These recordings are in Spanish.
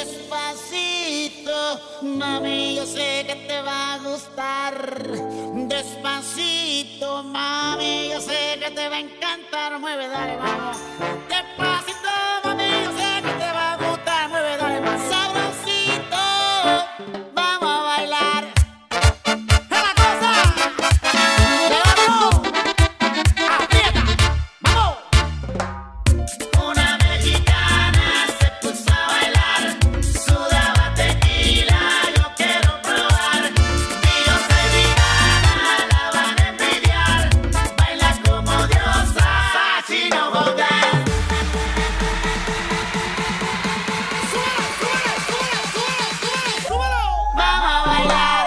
Despacito, mami, yo sé que te va a gustar. Despacito, mami, yo sé que te va a encantar. Mueve, dale, vamos. Despacito, mami, yo sé que te va a gustar. Mueve, dale, más sabrosito. Vamos a bailar. ¡Es la cosa! ¡Levántanos! ¡Aprieta! ¡Vamos! Una mexicana se puso a bailar, sudaba tequila, yo quiero probar. Y yo soy vegana, la van a envidiar. Baila como diosa, así no volver. ¡Súbelo, súbelo, súbelo, súbelo, súbelo! ¡Vamos a bailar!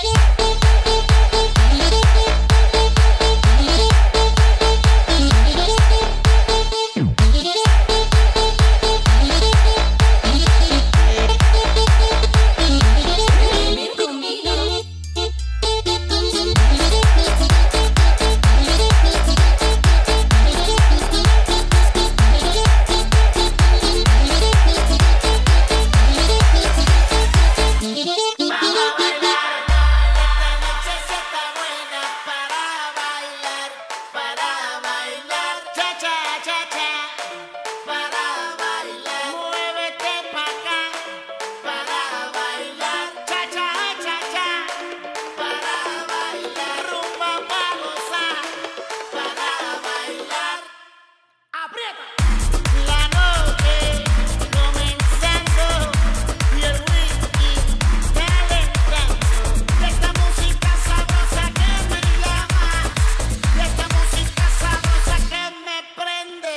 La noche comenzando y el whisky calentando. De esta música sabrosa que me llama, de esta música sabrosa que me prende.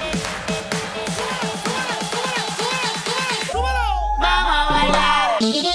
¡Súbelo! ¡Vamos a bailar!